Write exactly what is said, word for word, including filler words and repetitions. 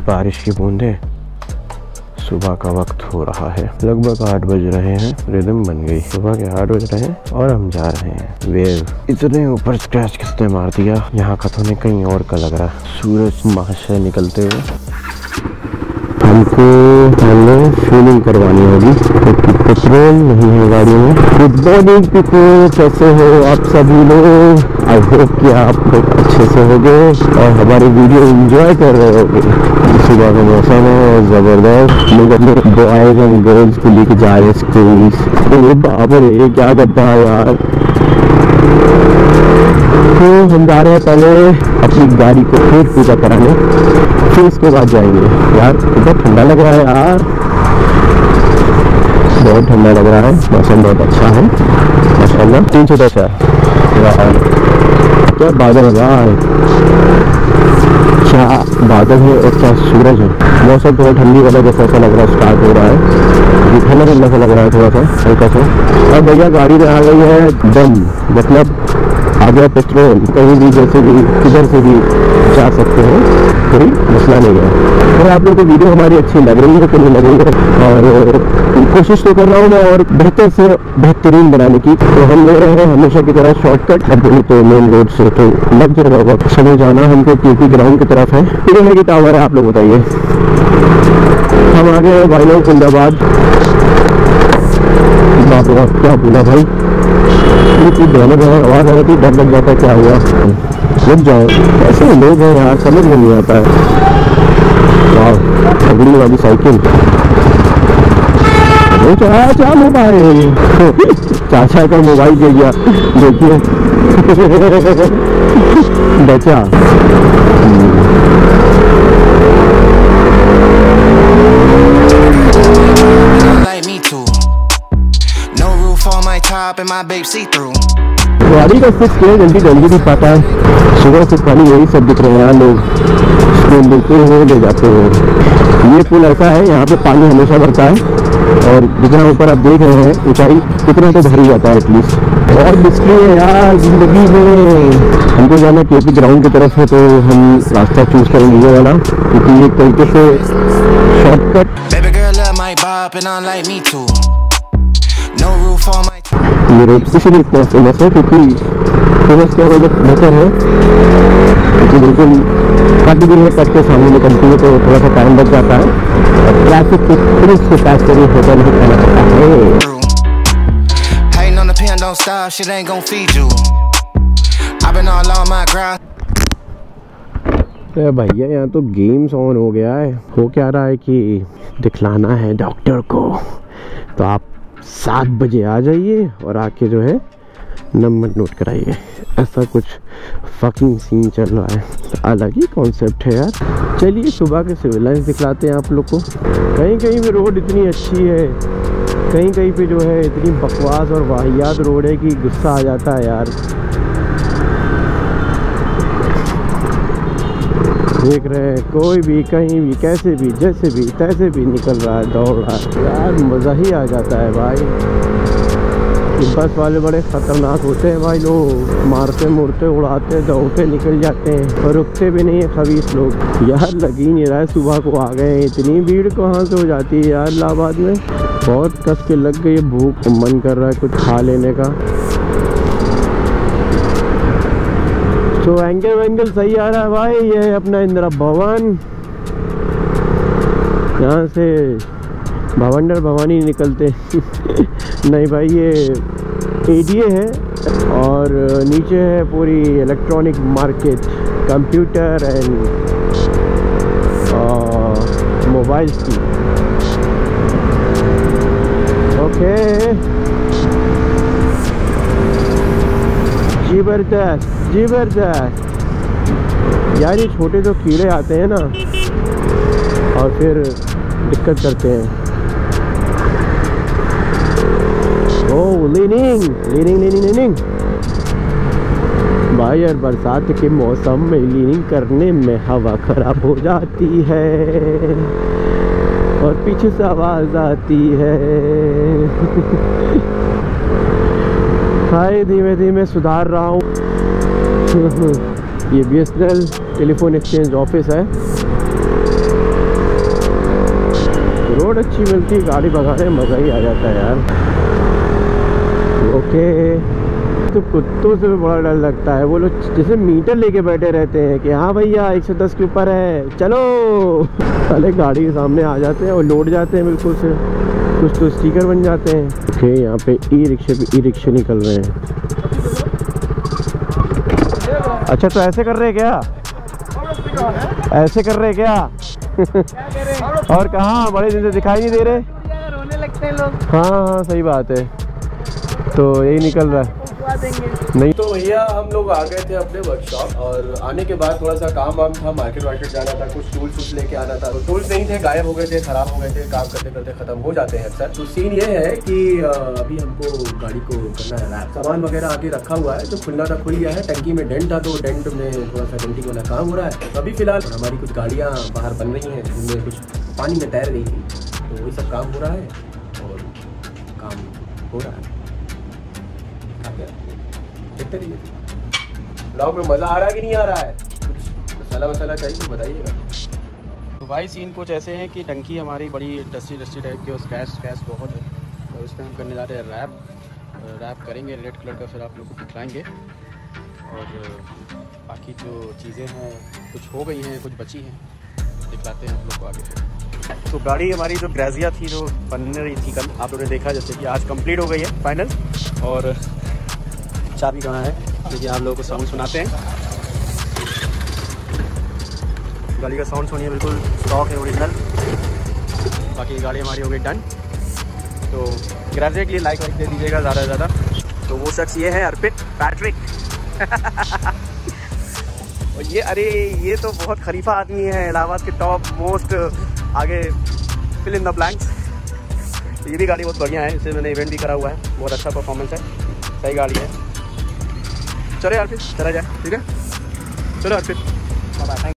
बारिश की बूंदें। सुबह का वक्त हो रहा है, लगभग आठ बज रहे हैं। रिदम बन गई, सुबह के आठ बज रहे हैं और हम जा रहे हैं। वेव इतने ऊपर स्क्रैच किसने मार दिया, यहाँ का तो नहीं कहीं और का लग रहा। सूरज महाशय निकलते हुए हमको हमें फिलिंग करवानी होगी क्योंकि पेट्रोल नहीं है गाड़ी में। गुड मॉर्निंग पीपल, कैसे हो आप सभी लोग। आई होप कि आप लोग अच्छे से होंगे और हमारी वीडियो एंजॉय कर रहे होंगे। सुबह का मौसम है ज़बरदस्त। लोग अपने बॉयज एंड गर्ल्स को लेके जा रहे हैं स्कूल। अरे बाप रे क्या करता है यार। तो हम जा रहे हैं पहले अपनी गाड़ी को फिर पूजा कराने, फिर इसके बाद जाएंगे। यार कितना ठंडा लग रहा है यार, बहुत ठंडा लग रहा है। मौसम बहुत अच्छा है माशाल्लाह। तीन सौ दस है यार, क्या बादल लगा है, क्या बादल है और क्या सूरज है। मौसम थोड़ा ठंडी वाला जैसा ऐसा लग रहा है, स्टार्ट हो रहा है, ठंडा ठंडा सा लग रहा है थोड़ा सा हल्का सा। और भैया गाड़ी में आ गई है दम, मतलब आ गया पेट्रोल। कहीं भी जैसे भी किधर से भी जा सकते हो, कोई मसला नहीं है। और आप लोगों को वीडियो हमारी अच्छी लग रही है कि नहीं लग रही है, और कोशिश तो कर रहा हूँ मैं और बेहतर से बेहतरीन बनाने की। तो हम ले रहे हैं हमेशा की तरह शॉर्टकट। अब तो मेन रोड से तो लग जाएगा, चले जाना हमको केपी ग्राउंड की तरफ है। कितने की टावर है आप लोग बताइए। हम आ गए भाई कुंदाबाद। क्या बोला भाई, दोनों जगह आवाज आ रही थी, डर लग जाता है क्या हुआ। रुक जाओ, ऐसे लोग हैं यार, समझ में नहीं आता है। वाह अगली वाली साइकिल, चाचा मोबाइल चाचा का मोबाइल दे गया, देखिए बचा। गाड़ी का फिक्स किया, जल्दी जल्दी नहीं पाता है। सुबह से खाली यही सब दिख रहे हैं यार, लोग स्कूल लेते हुए ले जाते हैं। ये पुल ऐसा है, यहाँ पे पानी हमेशा भरता है और जितना ऊपर आप देख रहे हैं ऊंचाई, उतना तो भर ही जाता है एटलीस्ट। और मुश्किल है यार जिंदगी में। हमको जाना केपी ग्राउंड की तरफ है, तो हम रास्ता चूज करेंगे ये वाला, क्योंकि एक तरीके से शॉर्टकट। ये रोड इसलिए इतना फेमस है क्योंकि फेमस क्या वजह बेहतर है, क्योंकि बिल्कुल काटी दिन में कट के सामने निकलती है तो थोड़ा सा टाइम लग जाता है और ट्रैफिक के पुलिस के पास कभी होता नहीं खाना पड़ता है। तो भैया यहाँ तो गेम्स ऑन हो गया है। हो क्या रहा है कि दिखलाना है डॉक्टर को, तो आप सात बजे आ जाइए और आके जो है नंबर नोट कराइए। ऐसा कुछ फकिंग सीन चल रहा है, अलग ही कॉन्सेप्ट है यार। चलिए सुबह के सिविल लाइन्स दिखलाते हैं आप लोग को। कहीं कहीं पे रोड इतनी अच्छी है, कहीं कहीं पे जो है इतनी बकवास और वाहियात रोड है कि गुस्सा आ जाता है यार। देख रहे हैं कोई भी कहीं भी कैसे भी जैसे भी तैसे भी निकल रहा है, दौड़ रहा है यार, मज़ा ही आ जाता है भाई। बस वाले बड़े ख़तरनाक होते हैं भाई, लोग मारते मुड़ते उड़ाते दौड़ते निकल जाते हैं और रुकते भी नहीं है खबीस लोग। यार लग ही नहीं रहा है, सुबह को आ गए, इतनी भीड़ कहाँ से हो जाती है यार इलाहाबाद में। बहुत कस के लग गई, भूख मन कर रहा है कुछ खा लेने का। तो एंगल वेंगल सही आ रहा है भाई। ये अपना इंदिरा भवन, यहाँ से भवंडर भवानी निकलते नहीं भाई, ये एडीए है और नीचे है पूरी electronic market, computer and mobiles की। ओके जबरदस्त जबरदस्त यार। ये छोटे जो कीड़े आते हैं ना और फिर दिक्कत करते हैं। Oh leaning leaning leaning leaning भाई यार, बरसात के मौसम में लीनिंग करने में हवा खराब हो जाती है और पीछे से आवाज़ आती है। भाई धीमे धीमे सुधार रहा हूँ। ये B S N L telephone exchange office है रोड अच्छी मिलती है, गाड़ी भगाने में मज़ा ही आ जाता है यार। ओके, तो कुत्तों से भी बड़ा डर लगता है। वो लोग जैसे मीटर लेके बैठे रहते हैं कि हाँ भैया एक सौ दस के ऊपर है चलो, पहले गाड़ी के सामने आ जाते हैं और लौट जाते हैं बिल्कुल से, कुछ तो स्टिकर बन जाते हैं। ओके, यहाँ पे ई रिक्शे पे ई रिक्शे निकल रहे हैं। अच्छा, तो ऐसे कर रहे हैं क्या? ऐसे कर रहे हैं क्या? और कहाँ, बड़े दिन से दिखाई नहीं दे रहे, रोने लगते हैं लोग। हाँ हाँ सही बात है, तो यही निकल रहा है। नहीं तो भैया हम लोग आ गए थे अपने वर्कशॉप, और आने के बाद थोड़ा सा काम वाम था, मार्केट वार्केट जाना था, कुछ टूल्स वूल्स लेके आना था। तो टूल्स नहीं थे, गायब हो गए थे, खराब हो गए थे, काम करते करते खत्म हो जाते हैं अक्सर। तो सीन ये है कि अभी हमको गाड़ी को करना है रैप। सामान वगैरह आगे रखा हुआ है, जो खुलना था खुल गया है। टंकी में डेंट था, तो डेंट में थोड़ा सा डेंटिंग वाला काम हो रहा है। तो अभी फिलहाल हमारी कुछ गाड़ियाँ बाहर बन रही हैं, जिनमें कुछ पानी में तैर रही थी, तो वही सब काम हो रहा है और काम हो रहा है। ब्लॉग में मज़ा आ रहा है कि नहीं आ रहा है? कुछ मसाला वसाला चाहिए तो बताइएगा। तो भाई सीन कुछ ऐसे हैं कि टंकी हमारी बड़ी डस्टी डस्टी टाइप की और स्क्रैच स्क्रैच बहुत है, तो इस पर हम करने जा रहे हैं रैप। रैप करेंगे रेड कलर का, फिर आप लोग को दिखलाएंगे। और बाकी जो चीज़ें हैं कुछ हो गई हैं, कुछ बची हैं, दिखलाते हैं आप लोग को आगे। तो गाड़ी हमारी जो ग्रेजिया थी, जो बन रही थी कल, आप लोगों ने देखा जैसे कि आज कंप्लीट हो गई है फाइनल। और चाबी कहाँ है, देखिए आप लोगों को साउंड सुनाते हैं। गाड़ी का साउंड सुनिए, बिल्कुल स्टॉक है ओरिजिनल। बाकी गाड़ी हमारी हो गई डन। तो ग्रेजुएट के लिए लाइक वाइक दे दीजिएगा ज़्यादा से ज़्यादा। तो वो शख्स ये है अर्पित पैट्रिक। और ये, अरे ये तो बहुत खलीफा आदमी है, इलाहाबाद के टॉप मोस्ट, आगे फिल इन द ब्लैंक्स। ये भी गाड़ी बहुत बढ़िया है, इससे मैंने इवेंट भी करा हुआ है, बहुत अच्छा परफॉर्मेंस है, सही गाड़ी है। चलो यार फिर चला जाए, ठीक है, चलो यार फिर।